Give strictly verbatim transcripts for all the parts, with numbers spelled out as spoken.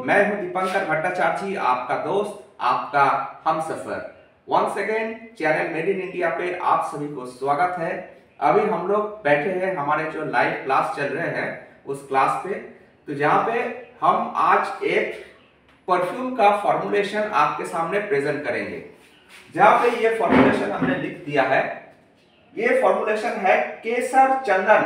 मैं हूं दीपंकर भट्टाचार्य, आपका दोस्त, आपका हमसफर। Once again channel made in India पे आप सभी को स्वागत है। अभी हम लोग बैठे हैं हमारे जो लाइव क्लास चल रहे हैं उस क्लास पे, तो जहाँ पे हम आज एक परफ्यूम का फॉर्मुलेशन आपके सामने प्रेजेंट करेंगे। जहाँ पे ये फॉर्मुलेशन हमने लिख दिया है, ये फॉर्मुलेशन है केसर चंदन,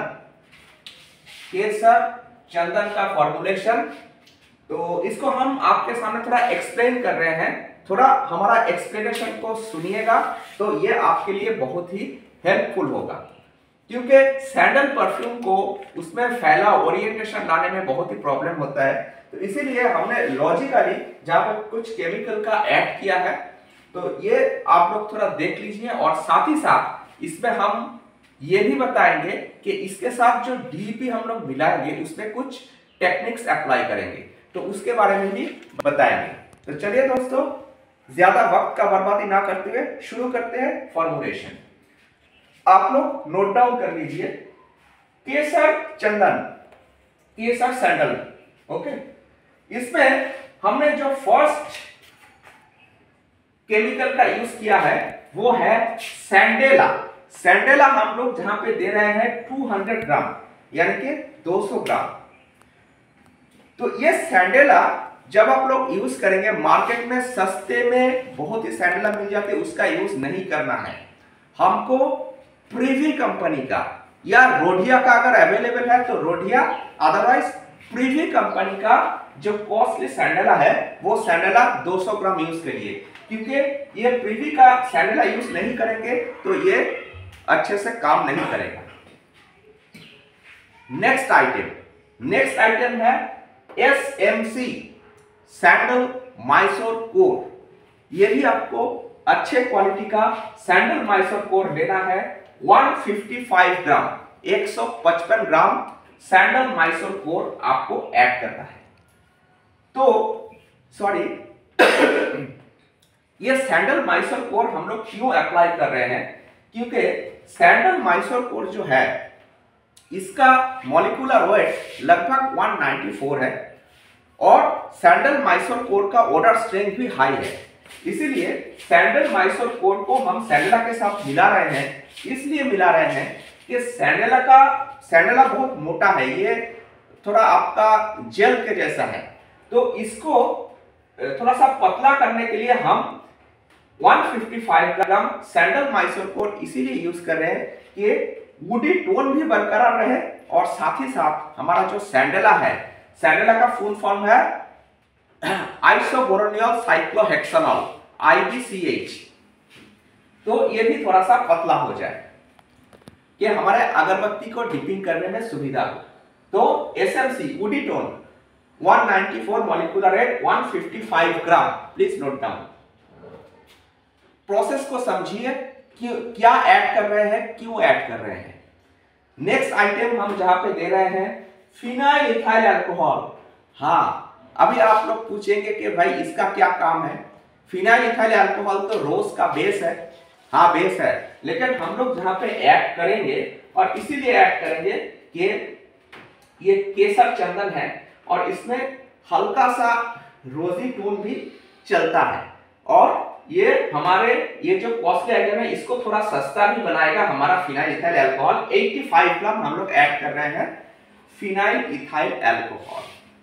केसर चंदन का फॉर्मुलेशन। तो इसको हम आपके सामने थोड़ा एक्सप्लेन कर रहे हैं, थोड़ा हमारा एक्सप्लेनेशन को सुनिएगा तो ये आपके लिए बहुत ही हेल्पफुल होगा, क्योंकि सैंडल परफ्यूम को उसमें फैला ओरिएंटेशन लाने में बहुत ही प्रॉब्लम होता है। तो इसीलिए हमने लॉजिकली जहां पर कुछ केमिकल का ऐड किया है, तो ये आप लोग थोड़ा देख लीजिए। और साथ ही साथ इसमें हम ये भी बताएंगे कि इसके साथ जो डीईपी हम लोग मिलाएंगे उसमें कुछ टेक्निक्स अप्लाई करेंगे, तो उसके बारे में भी बताएंगे। तो चलिए दोस्तों, ज्यादा वक्त का बर्बादी ना करते हुए शुरू करते हैं फॉर्मुलेशन। आप लोग नोट डाउन कर लीजिए, केसर चंदन, केसर सैंडल। ओके, इसमें हमने जो फर्स्ट केमिकल का यूज किया है वो है सैंडेला। सैंडेला हम लोग जहां पे दे रहे हैं दो सौ ग्राम, यानी कि दो सौ ग्राम। तो ये सैंडेला जब आप लोग यूज करेंगे, मार्केट में सस्ते में बहुत ही सैंडेला मिल जाते हैं, उसका यूज नहीं करना है हमको। प्रिवी कंपनी का या रोडिया का अगर अवेलेबल है तो रोडिया, अदरवाइज प्रिवी कंपनी का जो कॉस्टली सैंडेला है वो सैंडेला दो सौ ग्राम यूज करिए, क्योंकि ये प्रिवी का सैंडेला यूज नहीं करेंगे तो ये अच्छे से काम नहीं करेगा। नेक्स्ट आइटम, नेक्स्ट आइटम है एसएमसी, सैंडल मैसूर कोर। ये भी आपको अच्छे क्वालिटी का सैंडल मैसूर कोर लेना है। एक सौ पचपन ग्राम, एक सौ पचपन ग्राम सैंडल मैसूर कोर आपको ऐड करना है। तो सॉरी ये सैंडल मैसूर कोर हम लोग क्यों अप्लाई कर रहे हैं, क्योंकि सैंडल मैसूर कोर जो है इसका मॉलिक्यूलर वेट लगभग एक सौ चौरानवे है और सैंडल मैसूर कोर का ओडर स्ट्रेंथ भी हाई है। इसीलिए सैंडल मैसूर कोर को हम सैंडेला के साथ मिला रहे हैं। इसलिए मिला रहे हैं कि सैंडेला का सैंडेला बहुत मोटा है, ये थोड़ा आपका जेल के जैसा है, तो इसको थोड़ा सा पतला करने के लिए हम एक सौ पचपन ग्राम सैंडल मैसूर कोर इसीलिए यूज कर रहे हैं कि वुडी टोन भी बरकरार रहे और साथ ही साथ हमारा जो सैंडेला है, सैंडेला का फुल फॉर्म है आइसोबोरोनियल साइक्लोहेक्सानॉल, आई बी सी एच। तो ये भी थोड़ा सा पतला हो जाए कि हमारे अगरबत्ती को डिपिंग करने में सुविधा हो। तो एसएमसी वुडी टोन एक सौ चौरानवे मॉलिक्यूलर रेट एक सौ पचपन gram, please note down. Process को समझिए कि क्या ऐड कर रहे हैं, क्यों ऐड कर रहे हैं। नेक्स्ट आइटम हम जहां पे दे रहे हैं फिनाइल इथाइल अल्कोहल। हाँ, अभी आप लोग पूछेंगे कि भाई इसका क्या काम है। फिनाइल इथाइल अल्कोहल तो रोज का बेस है, हाँ बेस है, लेकिन हम लोग जहां पे ऐड करेंगे और इसीलिए ऐड करेंगे कि ये केसर चंदन है और इसमें हल्का सा रोजी टोन भी चलता है, और ये हमारे ये जो कॉस्टली आइटम है इसको थोड़ा सस्ता भी बनाएगा। हमारा फिनाइल इथाइल अल्कोहल पचासी ग्राम हम लोग ऐड कर रहे हैं फिनाइल इथाइल अल्कोहल।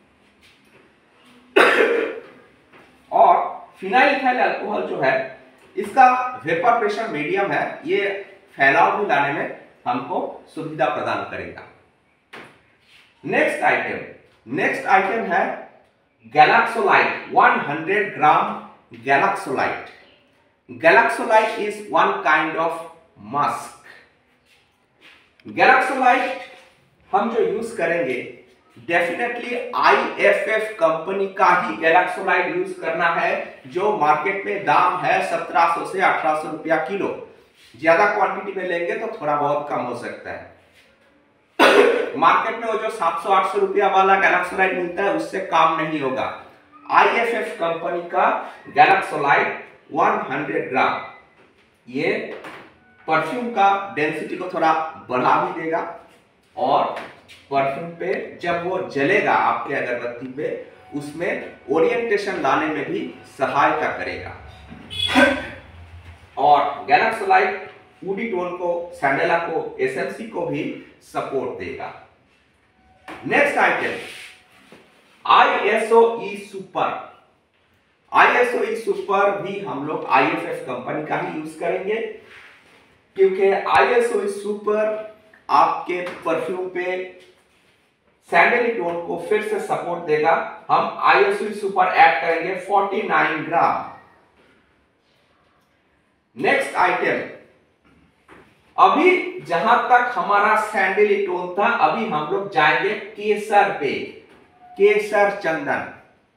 और फिनाइल इथाइल अल्कोहल जो है इसका वेपर प्रेशर मीडियम है, ये फैलाव भी लाने में हमको सुविधा प्रदान करेगा। नेक्स्ट आइटम, नेक्स्ट आइटम है गैलाक्सोलाइट, सौ ग्राम गैलाक्सोलाइट। गैलाक्सोलाइट is one kind of musk. गैलाक्सोलाइट हम जो यूज करेंगे definitely I F F company का ही गैलाक्सोलाइट यूज करना है, जो मार्केट में दाम है सत्रह सौ से अठारह सौ रुपया किलो। ज्यादा क्वांटिटी में लेंगे तो थोड़ा बहुत कम हो सकता है। मार्केट में वो जो सात सौ आठ सौ रुपया वाला गैलाक्सोलाइट मिलता है उससे काम नहीं होगा। आई एफ एफ कंपनी का गैलाक्सोलाइट सौ ग्राम, ये परफ्यूम का डेंसिटी को थोड़ा बढ़ा भी देगा और परफ्यूम पे जब वो जलेगा आपके अगरबत्ती पे, उसमें ओरिएंटेशन लाने में भी सहायता करेगा। और गैलेक्सोलाइट वुडी टोन को, सैंडेला को, एसएमसी को भी सपोर्ट देगा। Next item ISO E super. ISO E super भी हम लोग आईएफएफ कंपनी का ही यूज करेंगे, क्योंकि आईएसओ ई सुपर आपके परफ्यूम पे सैंडली टोन को फिर से सपोर्ट देगा। हम आईएसओ ई सुपर ऐड करेंगे उनचास ग्राम। नेक्स्ट आइटम, अभी जहां तक हमारा सैंडली टोन था, अभी हम लोग जाएंगे केसर पे, केसर चंदन।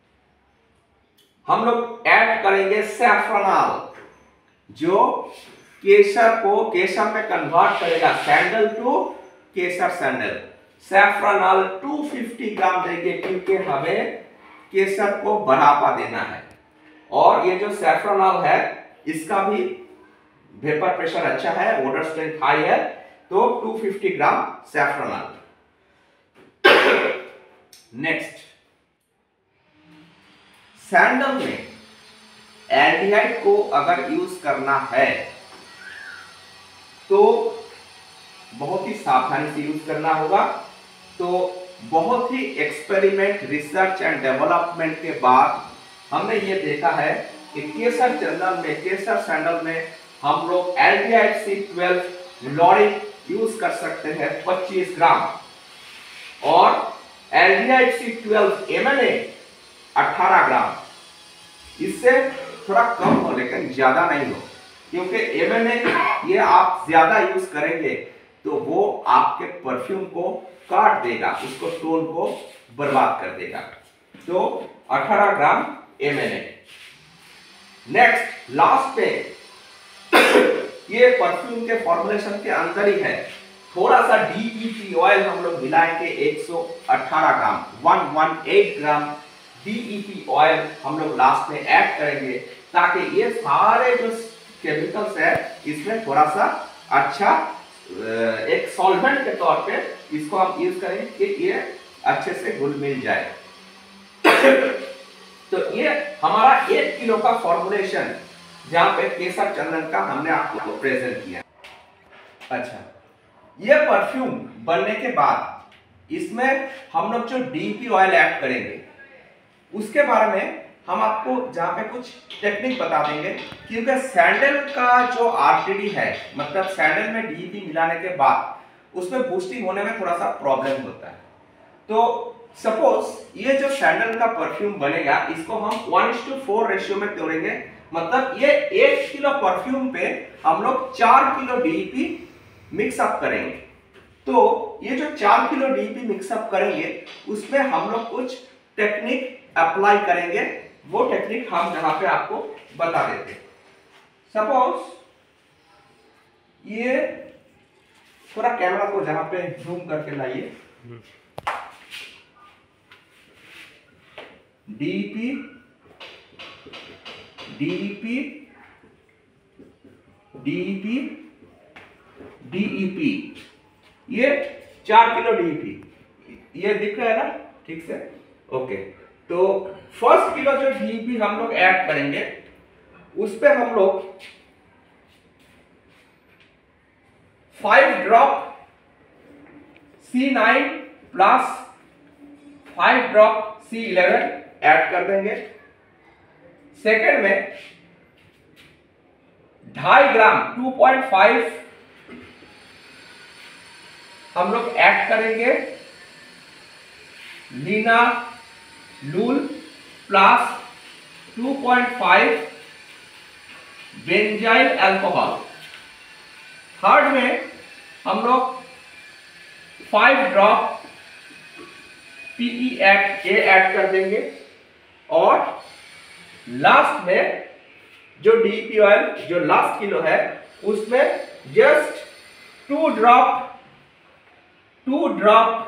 हम लोग ऐड करेंगे सैफ्रॉनॉल, जो केसर को केसर में कन्वर्ट करेगा, सैंडल टू केसर सैंडल। सैफ्रॉनॉल दो सौ पचास ग्राम देंगे, क्योंकि हमें केसर को बढ़ावा देना है। और ये जो सैफ्रॉनॉल है, इसका भी वेपर प्रेशर अच्छा है, ओडर स्ट्रेंथ हाई है, तो दो सौ पचास ग्राम सैफ्रॉनॉल। नेक्स्ट, सैंडल में एल्डिहाइड को अगर यूज करना है तो बहुत ही सावधानी से यूज करना होगा। तो बहुत ही एक्सपेरिमेंट, रिसर्च एंड डेवलपमेंट के बाद हमने ये देखा है कि केसर चंदन में, केसर सैंडल में हम लोग aldehyde C twelve lauric use कर सकते हैं पच्चीस ग्राम, और एल्डिहाइड सी ट्वेल्व एमएनए अठारह ग्राम। इससे थोड़ा कम हो, लेकिन ज्यादा नहीं हो, क्योंकि एमएनए ये आप ज्यादा यूज करेंगे तो वो आपके परफ्यूम को काट देगा, उसको टोन को बर्बाद कर देगा। तो अठारह ग्राम एमएनए। नेक्स्ट, लास्ट पे ये परफ्यूम के फॉर्मुलेशन के अंदर ही है, थोड़ा सा डीईपी ऑयल हम लोग मिलाएंगे एक सौ अठारह ग्राम, एक सौ अठारह ग्राम डीईपी ऑयल हम लोग लास्ट में ऐड करेंगे, ताकि ये सारे जो केमिकल्स है इसमें थोड़ा सा अच्छा एक सॉल्वेंट के तौर पे इसको हम यूज करें कि ये अच्छे से घुल मिल जाए। तो ये हमारा एक किलो का फॉर्मुलेशन, जहां पे केसर चंदन का हमने आपको प्रेजेंट किया। अच्छा, ये परफ्यूम बनने के बाद इसमें हम लोग जो डीईपी ऑयल ऐड करेंगे, उसके बारे में हम आपको जहां पे कुछ टेक्निक बता देंगे, क्योंकि सैंडल का जो आरटीडी है, मतलब सैंडल में डीईपी मिलाने के बाद उसमें बूस्टिंग होने में थोड़ा सा प्रॉब्लम होता है। तो सपोज ये जो सैंडल का परफ्यूम बनेगा, इसको हम वन इस टू फोर रेशियो में तोड़ेंगे, मतलब ये एक किलो परफ्यूम पे हम लोग चार किलो डीईपी मिक्स अप करेंगे। तो ये जो चार किलो डीईपी मिक्स अप करेंगे, उसमें हम लोग कुछ टेक्निक अप्लाई करेंगे। वो टेक्निक हम यहां पे आपको बता देते हैं। सपोज ये थोड़ा कैमरा को जहां पे जूम करके लाइए, डीईपी डीईपी डीईपी डीईपी, ये चार किलो डीईपी, ये दिख रहा है ना ठीक से? ओके, तो फर्स्ट किलो जो डीईपी हम लोग ऐड करेंगे, उस पे हम लोग five drop C nine plus five drop C eleven add कर देंगे। सेकेंड में ढाई ग्राम टू पॉइंट फाइव हम लोग ऐड करेंगे linalool plus two point five benzyl alcohol. Third में हम लोग five drop PE add a add कर देंगे, और लास्ट में जो डीईपी ऑयल जो लास्ट किलो है, उसमें just two drop two drop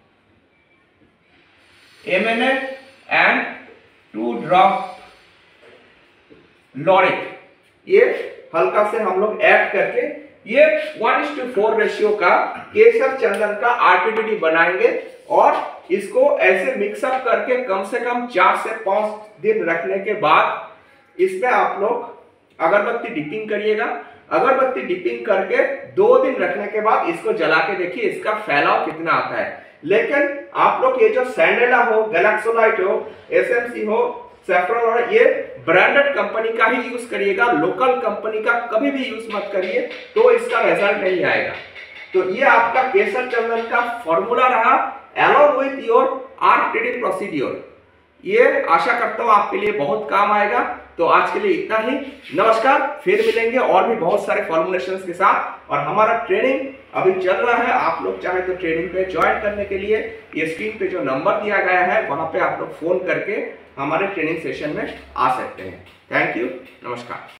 MNA and two drop lauric, ये हल्का से हम लोग ऐड करके ये वन इस टू फोर रेशियो का केसर चंदन का आरटीडी बनाएंगे और इसको ऐसे मिक्सअप करके कम से कम चार से पांच दिन रखने के बाद इसमें आप लोग अगरबत्ती डिपिंग करिएगा। अगरबत्ती डिपिंग करके दो दिन रखने के बाद इसको जला के देखिए इसका फैलाव कितना आता है। लेकिन आप लोग ये जो सैंडेला हो, गैलेक्सोलाइट हो, एसएमसी हो, सैफ्रॉन हो, ये ब्रांडेड कंपनी का ही यूज करिएगा, लोकल कंपनी का कभी भी यूज मत करिए, तो इसका रिजल्ट नहीं आएगा। तो ये आपका केसर चंदन का फॉर्मूला रहा along with your RTD procedure. ये आशा करता हूं आपके लिए बहुत काम आएगा। तो आज के लिए इतना ही, नमस्कार। फिर मिलेंगे और भी बहुत सारे फॉर्मुलेशंस के साथ। और हमारा ट्रेनिंग अभी चल रहा है, आप लोग चाहे तो ट्रेनिंग पे ज्वाइन करने के लिए ये स्क्रीन पे जो नंबर दिया गया है वहां पे आप लोग फोन करके हमारे ट्रेनिंग सेशन में आ सकते हैं। थैंक यू, नमस्कार।